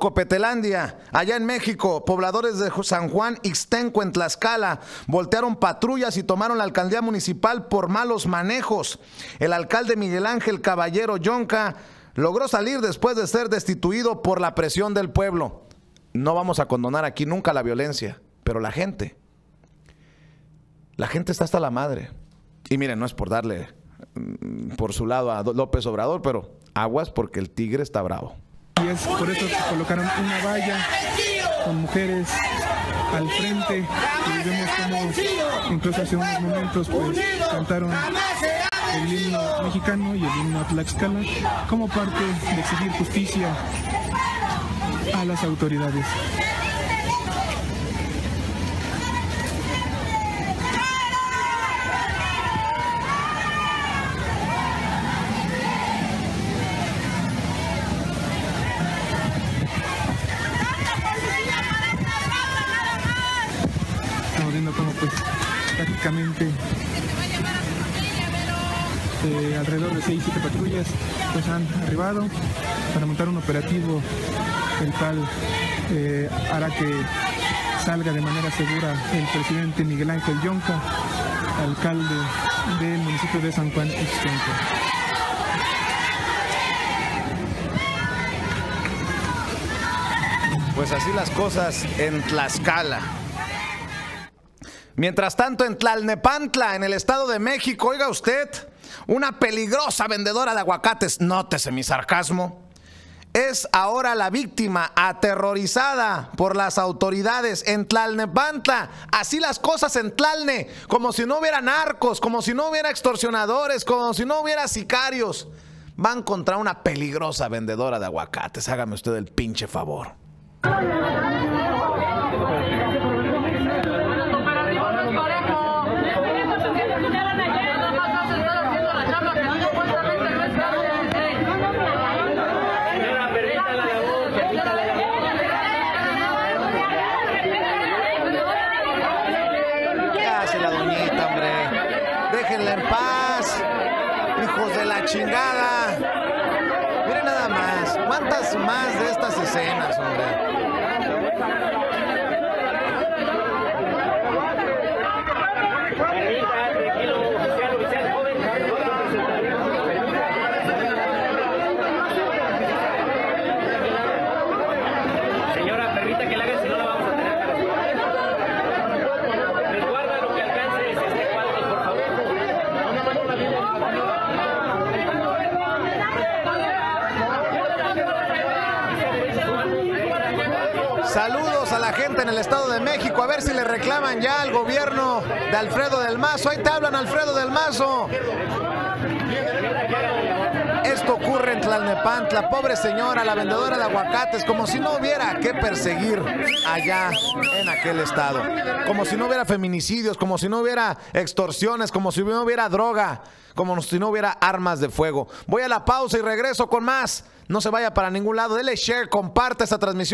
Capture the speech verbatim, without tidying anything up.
Copetelandia, allá en México, pobladores de San Juan Ixtenco, en Tlaxcala, voltearon patrullas y tomaron la alcaldía municipal por malos manejos. El alcalde Miguel Ángel Caballero Yonca logró salir después de ser destituido por la presión del pueblo. No vamos a condonar aquí nunca la violencia, pero la gente, la gente está hasta la madre. Y miren, no es por darle por su lado a López Obrador, pero aguas porque el tigre está bravo. Y es por eso que colocaron una valla con mujeres al frente y vemos como incluso hace unos momentos pues cantaron el himno mexicano y el himno a Tlaxcala como parte de exigir justicia a las autoridades. Estamos viendo como pues prácticamente eh, alrededor de seis siete patrullas pues han arribado para montar un operativo el cual eh, hará que salga de manera segura el presidente Miguel Ángel Yonca, alcalde del municipio de San Juan Ixtenco. Pues así las cosas en Tlaxcala. Mientras tanto, en Tlalnepantla, en el Estado de México, oiga usted, una peligrosa vendedora de aguacates, nótese mi sarcasmo, es ahora la víctima aterrorizada por las autoridades en Tlalnepantla. Así las cosas en Tlalne, como si no hubiera narcos, como si no hubiera extorsionadores, como si no hubiera sicarios. Van contra una peligrosa vendedora de aguacates, hágame usted el pinche favor. Déjenla en paz, hijos de la chingada. Miren nada más, ¿cuántas más de estas escenas, hombre? Señora, permita que la haga, si no la vamos a tener que resguardar. Resguarda lo que alcance este cuadro, por favor. Saludos a la gente en el Estado de México, a ver si le reclaman ya al gobierno de Alfredo del Mazo. Ahí te hablan, Alfredo del Mazo. Esto ocurre en Tlalnepantla, pobre señora, la vendedora de aguacates, como si no hubiera que perseguir allá en aquel estado, como si no hubiera feminicidios, como si no hubiera extorsiones, como si no hubiera droga, como si no hubiera armas de fuego. Voy a la pausa y regreso con más. No se vaya para ningún lado, dele share, comparte esta transmisión.